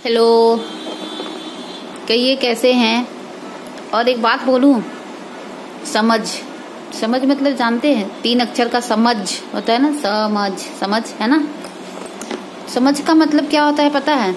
Hello, कहिए कैसे हैं। और एक बात बोलूं, समझ समझ मतलब जानते हैं, 3 अक्षर का समझ होता है ना। समझ है ना। समझ का मतलब क्या होता है पता है?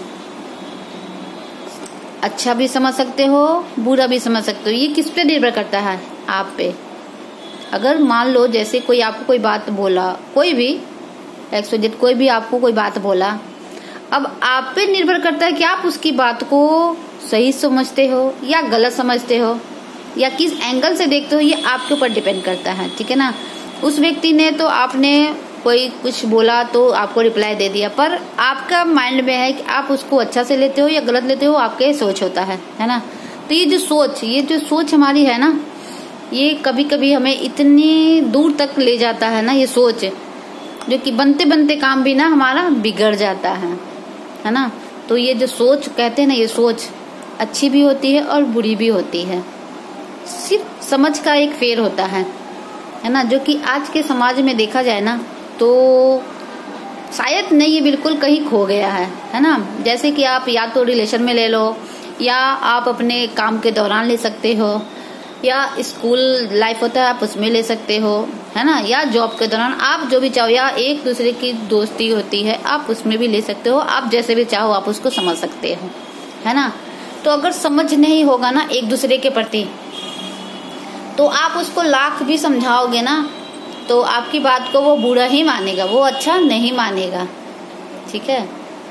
अच्छा भी समझ सकते हो, बुरा भी समझ सकते हो। ये किस पे निर्भर करता है? आप पे। अगर मान लो जैसे कोई आपको कोई बात बोला, कोई भी एक्सोजेट कोई भी आपको कोई बात बोला, अब आप पे निर्भर करता है कि आप उसकी बात को सही समझते हो या गलत समझते हो, या किस एंगल से देखते हो, ये आपके ऊपर डिपेंड करता है। ठीक है ना। उस व्यक्ति ने तो आपने कोई कुछ बोला तो आपको रिप्लाई दे दिया, पर आपका माइंड में है कि आप उसको अच्छा से लेते हो या गलत लेते हो, आपके सोच होता है ना। तो ये जो सोच हमारी है ना, ये कभी कभी हमें इतनी दूर तक ले जाता है ना, ये सोच, जो कि बनते बनते काम भी ना हमारा बिगड़ जाता है ना। तो ये जो सोच कहते हैं ना, ये सोच अच्छी भी होती है और बुरी भी होती है। सिर्फ समझ का एक फेर होता है ना, जो कि आज के समाज में देखा जाए ना तो शायद नहीं, ये बिल्कुल कहीं खो गया है ना। जैसे कि आप या तो रिलेशन में ले लो, या आप अपने काम के दौरान ले सकते हो, या स्कूल लाइफ होता है आप उसमें ले सकते हो, है ना, या जॉब के दौरान आप जो भी चाहो, या एक दूसरे की दोस्ती होती है आप उसमें भी ले सकते हो। आप जैसे भी चाहो आप उसको समझ सकते हो, है ना। तो अगर समझ नहीं होगा ना एक दूसरे के प्रति, तो आप उसको लाख भी समझाओगे ना तो आपकी बात को वो बुरा ही मानेगा, वो अच्छा नहीं मानेगा। ठीक है।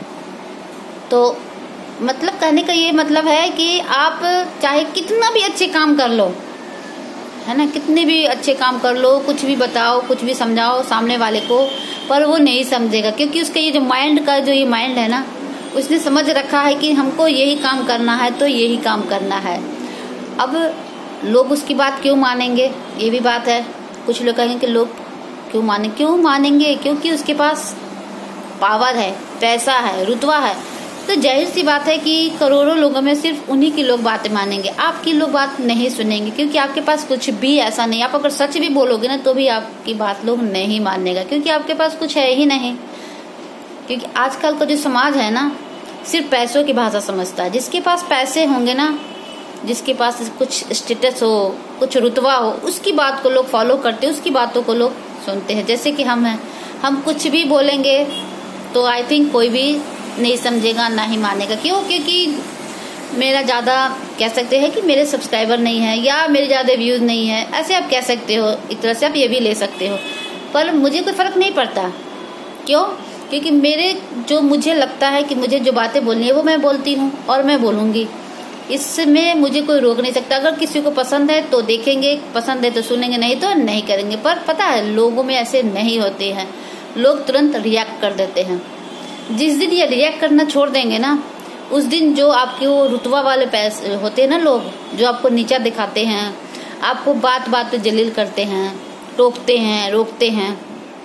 तो मतलब कहने का ये मतलब है कि आप चाहे कितना भी अच्छे काम कर लो, है ना, कितने भी अच्छे काम कर लो, कुछ भी बताओ, कुछ भी समझाओ सामने वाले को, पर वो नहीं समझेगा, क्योंकि उसका ये जो माइंड का जो ये माइंड है ना, उसने समझ रखा है कि हमको यही काम करना है तो यही काम करना है। अब लोग उसकी बात क्यों मानेंगे, ये भी बात है। कुछ लोग कहेंगे कि लोग क्यों मानेंगे, क्योंकि उसके पास पावर है, पैसा है, रुतबा है। तो जाहिर सी बात है कि करोड़ों लोगों में सिर्फ उन्हीं की लोग बातें मानेंगे, आपकी लोग बात नहीं सुनेंगे, क्योंकि आपके पास कुछ भी ऐसा नहीं। आप अगर सच भी बोलोगे ना तो भी आपकी बात लोग नहीं मानेगा, क्योंकि आपके पास कुछ है ही नहीं। क्योंकि आजकल का जो समाज है ना, सिर्फ पैसों की भाषा समझता है। जिसके पास पैसे होंगे ना, जिसके पास कुछ स्टेटस हो, कुछ रुतबा हो, उसकी बात को लोग फॉलो करते हैं, उसकी बातों को लोग सुनते हैं। जैसे कि हम हैं, हम कुछ भी बोलेंगे तो आई थिंक कोई भी नहीं समझेगा, ना ही मानेगा। क्यों? क्योंकि मेरा ज्यादा कह सकते हैं कि मेरे सब्सक्राइबर नहीं है, या मेरे ज्यादा व्यूज नहीं है, ऐसे आप कह सकते हो। एक तरह से आप ये भी ले सकते हो, पर मुझे कोई फर्क नहीं पड़ता। क्यों? क्योंकि मेरे जो मुझे लगता है कि मुझे जो बातें बोलनी है वो मैं बोलती हूँ और मैं बोलूंगी। इसमें मुझे कोई रोक नहीं सकता। अगर किसी को पसंद है तो देखेंगे, पसंद है तो सुनेंगे, नहीं तो नहीं करेंगे। पर पता है लोगों में ऐसे नहीं होते हैं, लोग तुरंत रिएक्ट कर देते हैं। जिस दिन ये रिएक्ट करना छोड़ देंगे ना, उस दिन जो आपके वो रुतबा वाले पैसे होते हैं ना, लोग जो आपको नीचा दिखाते हैं, आपको बात बात पे जलील करते हैं, टोकते हैं, रोकते हैं,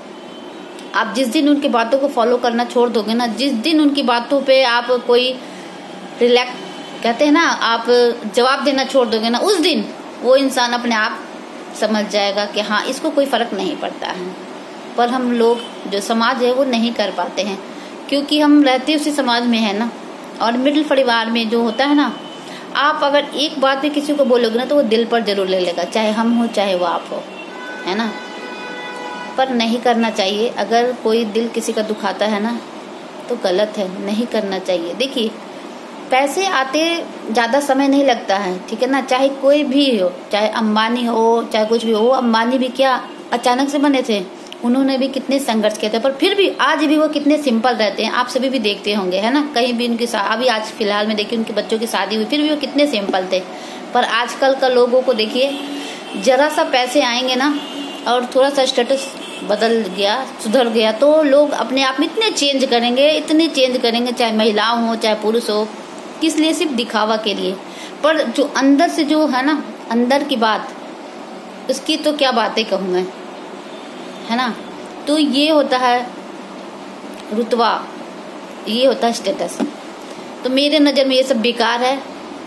आप जिस दिन उनकी बातों को फॉलो करना छोड़ दोगे ना, जिस दिन उनकी बातों पे आप कोई रिलैक्ट कहते हैं ना, आप जवाब देना छोड़ दोगे ना, उस दिन वो इंसान अपने आप समझ जाएगा कि हाँ, इसको कोई फर्क नहीं पड़ता है। पर हम लोग जो समाज है वो नहीं कर पाते हैं, क्योंकि हम रहते उसी समाज में है ना। और मिडिल परिवार में जो होता है ना, आप अगर एक बात भी किसी को बोलोगे ना तो वो दिल पर जरूर ले लेगा, चाहे हम हो चाहे वो आप हो, है ना। पर नहीं करना चाहिए। अगर कोई दिल किसी का दुखाता है ना तो गलत है, नहीं करना चाहिए। देखिए, पैसे आते ज्यादा समय नहीं लगता है, ठीक है ना। चाहे कोई भी हो, चाहे अंबानी हो, चाहे कुछ भी हो। अंबानी भी क्या अचानक से बने थे, उन्होंने भी कितने संघर्ष किए थे, पर फिर भी आज भी वो कितने सिंपल रहते हैं। आप सभी भी देखते होंगे, है ना। कहीं भी उनकी अभी आज फिलहाल में देखिए उनके बच्चों की शादी हुई, फिर भी वो कितने सिंपल थे। पर आजकल का लोगों को देखिए, जरा सा पैसे आएंगे ना और थोड़ा सा स्टेटस बदल गया, सुधर गया, तो लोग अपने आप में इतने चेंज करेंगे, चाहे महिलाओं हो चाहे पुरुष हो। किस लिए? सिर्फ दिखावा के लिए। पर जो अंदर से जो है ना, अंदर की बात, उसकी तो क्या बातें कहूँ मैं, है ना। तो ये होता है रुतबा, ये होता है स्टेटस। तो मेरे नजर में ये सब बेकार है।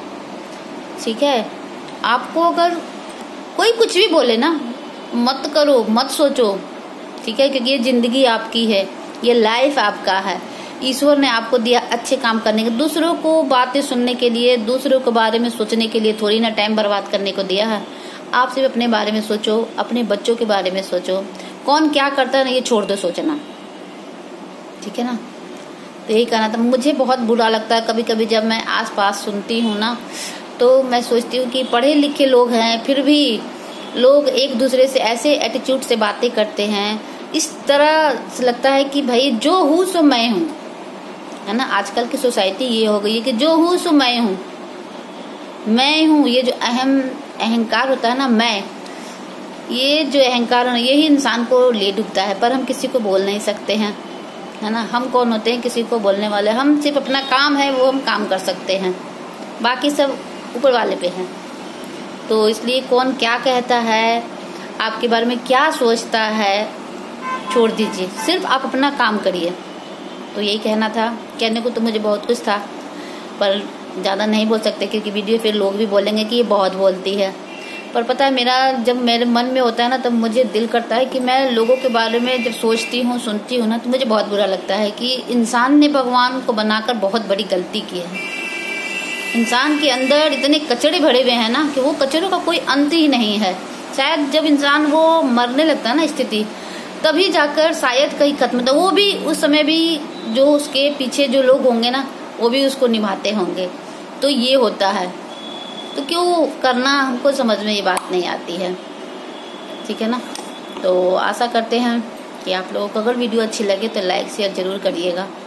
ठीक है। आपको अगर कोई कुछ भी बोले ना, मत करो, मत सोचो, ठीक है, क्योंकि ये जिंदगी आपकी है, ये लाइफ आपका है। ईश्वर ने आपको दिया अच्छे काम करने के, दूसरों को बातें सुनने के लिए, दूसरों के बारे में सोचने के लिए थोड़ी ना टाइम बर्बाद करने को दिया है। आप सिर्फ अपने बारे में सोचो, अपने बच्चों के बारे में सोचो, कौन क्या करता है ना ये छोड़ दो सोचना, ठीक है ना। तो यही कहना था। मुझे बहुत बुरा लगता है कभी कभी जब मैं आसपास सुनती हूँ ना, तो मैं सोचती हूँ कि पढ़े लिखे लोग हैं फिर भी लोग एक दूसरे से ऐसे एटीट्यूड से बातें करते हैं, इस तरह से लगता है कि भाई जो हूँ सो मैं हूँ, है ना। आजकल की सोसाइटी ये हो गई है कि जो हूँ सो मैं हूँ, मैं हूँ। ये जो अहंकार होता है ना, मैं, ये जो अहंकार है यही इंसान को ले डूबता है। पर हम किसी को बोल नहीं सकते हैं, है ना। हम कौन होते हैं किसी को बोलने वाले? हम सिर्फ अपना काम है वो हम काम कर सकते हैं, बाकी सब ऊपर वाले पे है। तो इसलिए कौन क्या कहता है, आपके बारे में क्या सोचता है, छोड़ दीजिए, सिर्फ आप अपना काम करिए। तो यही कहना था। कहने को तो मुझे बहुत कुछ था पर ज़्यादा नहीं बोल सकते क्योंकि वीडियो फिर लोग भी बोलेंगे कि ये बहुत बोलती है। पर पता है मेरा जब मेरे मन में होता है ना तब मुझे दिल करता है कि मैं लोगों के बारे में जब सोचती हूँ सुनती हूँ ना तो मुझे बहुत बुरा लगता है कि इंसान ने भगवान को बनाकर बहुत बड़ी गलती की है। इंसान के अंदर इतने कचड़े भरे हुए हैं ना कि वो कचड़ों का कोई अंत ही नहीं है। शायद जब इंसान वो मरने लगता है ना स्थिति, तभी जाकर शायद कहीं खत्म होता। वो भी उस समय भी जो उसके पीछे जो लोग होंगे ना वो भी उसको निभाते होंगे। तो ये होता है, तो क्यों करना, हमको समझ में ये बात नहीं आती है, ठीक है ना। तो आशा करते हैं कि आप लोगों को अगर वीडियो अच्छी लगे तो लाइक शेयर जरूर करिएगा।